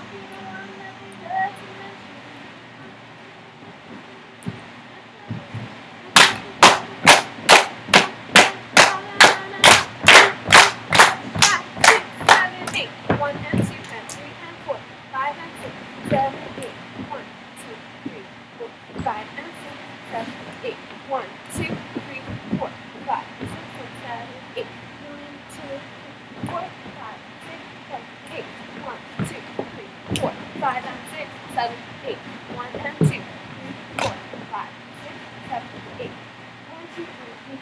One and two and three and four, five and six, seven, eight. 1, 2, 3, 4, 5 and 6, 7, 8. 1, 2, 3, 4, 5, 6 and 7, 8. 1, 2, 3, 4, 5, 6, 7, 8. 1, 2, 3, 4, 5 and 6, 7, 8. 1 and 2, 3, 4, 5, 6, 7, 8. 1, 2, 3,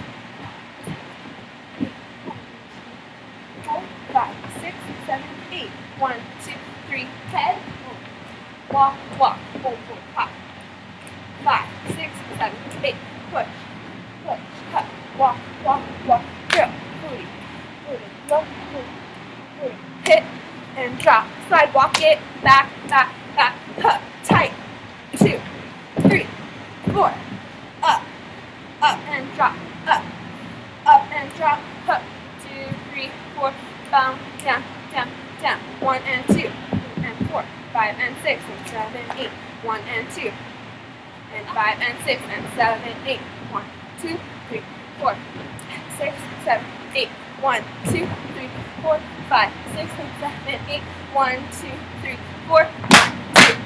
4, 5, 6, 7, 8. 1, 2, 3, head, walk, walk, boom, boom, hop. 5, 6, 7, 8. Push, push, cut, walk, walk, walk, drill, booty, booty, low, booty, booty, hit, and drop. Slide, walk it, back, back, back, cut, tight. 2, 3, 4, up, up and drop, up and drop, up. 2, 3, 4, bound, down, down, down. 1 and 2, 3 and 4, 5 and 6 and 7, 8. 1 and 2, and 5 and 6 and 7, 8. 1, 2, 3, 4, 6, 7, 8. 1, 2, 3, 4, 5, 6 and 7, 8. 1, 2, 3, 4, 1, 2.